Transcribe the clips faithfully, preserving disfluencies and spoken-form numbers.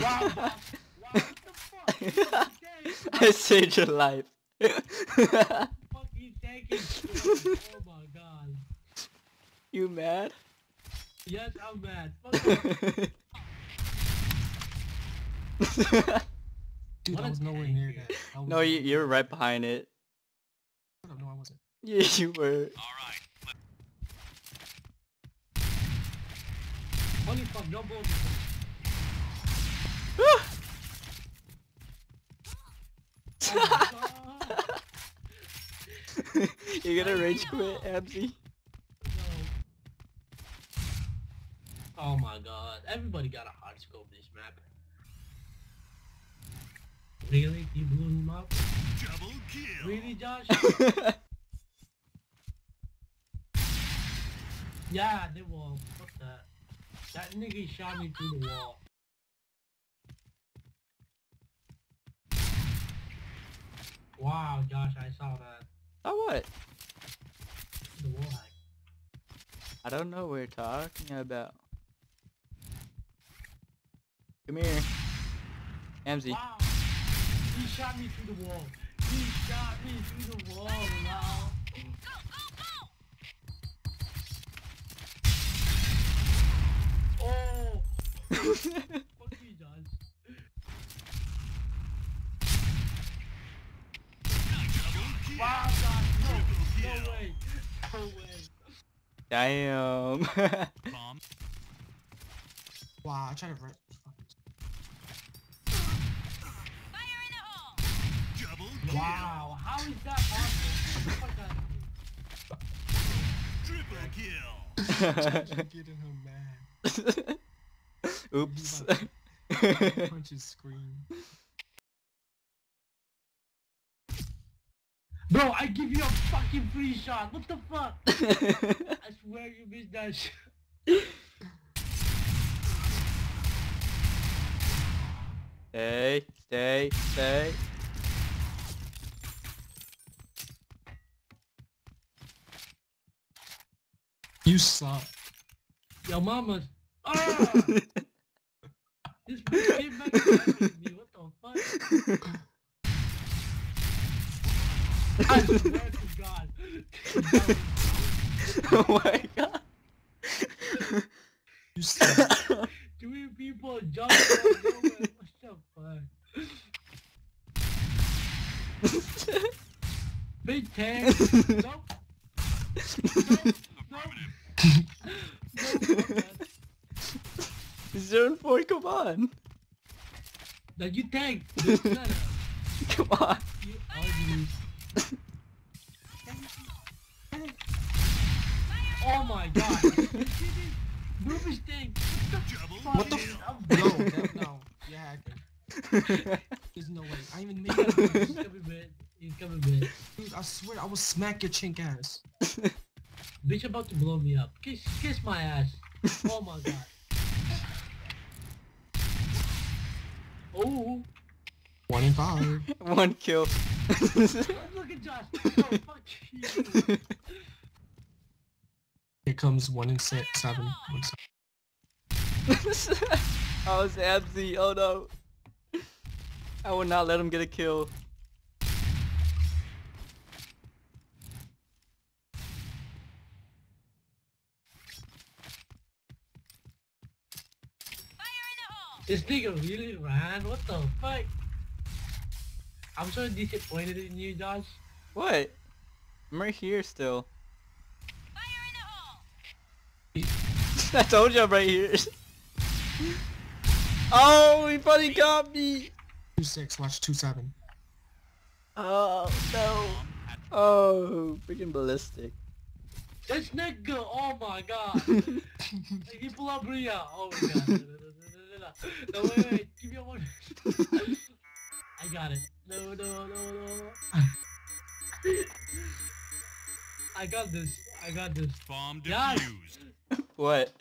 Wow, wow, what the fuck? I saved your life. Fuck you taking? Oh my god. You mad? Yes, I'm mad. Fuck off. Dude, What I a was nowhere tank, near dude. that. I was No, you, you're right behind it. No, I wasn't. Yeah, you were. Alright. Holy fuck, don't blow me. Oh my god. You're gonna rage quit, Abzy? No. Oh my god. Everybody got a hard scope this map. Really? You blew him up? Double kill. Really, Josh? Yeah, they wall. Fuck that. That nigga shot me through the wall. Wow, Josh, I saw that. Oh, what? The wall hack. I don't know what you're talking about. Come here. Amzy. Wow. He shot me through the wall. He shot me through the wall, wow. Oh! Fuck you, Josh. Wow, Josh, no, no way. No way. Damn. Bomb. Wow, I tried to run. Double kill. Wow, how is that possible? Fuck out of here. Triple kill. Getting her mad. Oops. Punch his screen. Bro, I give you a fucking free shot. What the fuck? I swear you missed that shit. Stay, stay, stay. You suck. Yo, mama's. Ah! This bitch came back and with me. What the fuck? I swear to God. Oh my god. You suck. Three people jumped out of nowhere. What the fuck? Big tank. Nope. Nope. Nope. Nope. Zone four, come on. Now you tank. Shut up. Come on. You ugly. Oh my god. You see this? Rubbish thing. What the f- No, that, no. You're hacking. There's no way. I even made that. He's coming, man. He's coming, man. Dude, I swear I will smack your chink ass. Bitch about to blow me up. Kiss, kiss my ass. Oh my god. Oh. One in five. One kill. Look at Josh. Oh, fuck you. Here comes one in six, seven. One seven. Oh, it's Abzy. Oh no. I will not let him get a kill. This nigga really ran? What the fuck? I'm so disappointed in you, Josh. What? I'm right here still. I told you I'm right here. Oh, he probably got me. Two six, watch two seven. Oh no. Oh, freaking ballistic. This nigga, oh my god. He pull up Ria. Oh my god. No, no, no, no, no, no. No, wait, wait. Give me a one. I got it. No, no, no, no. I got this. I got this. Bomb Yes. defused. What?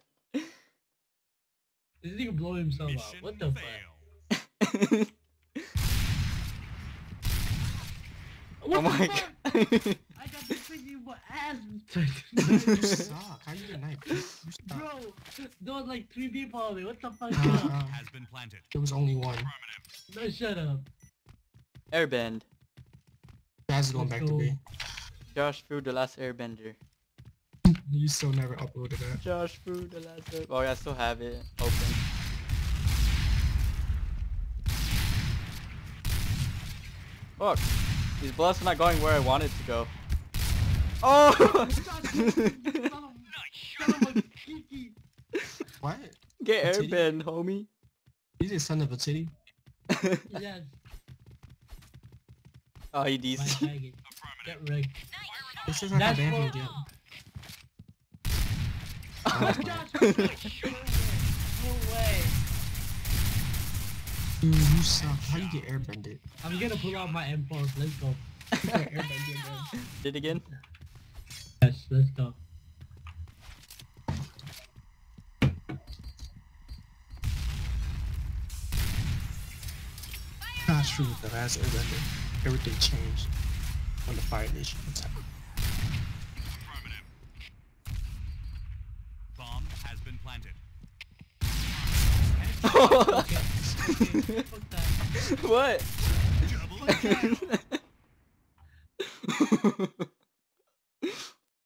This nigga blow himself Mission up. What the fail. fuck? What Oh the my fuck? god. I got the thing in my ass. You suck. How you get knife? You suck. Bro, there was like three people on me. What the fuck? Uh, Has been planted. there was only one. No, shut up. Airbend. Jazz is going Let's back to go. B. Josh Fu, the last airbender. You still never uploaded that. Josh Fu, the last air- Oh, yeah, I still have it open. Fuck. These bullets are not going where I want it to go. Oh! What? Get A titty? airbend, homie. He's a son of a titty. Yes. Oh, he My decent. faggot. Get rigged. This is like That's a band for- from Jam. Josh, no way. Dude, you suck. How you get airbended? I'm gonna pull out my M four. Let's go. You got airbended, bro. Did it again? Yes, let's go. Not true with the last airbender. Everything changed when the Fire Nation attacked. Bomb has been planted. Okay. Okay, fuck that. What? Double kill.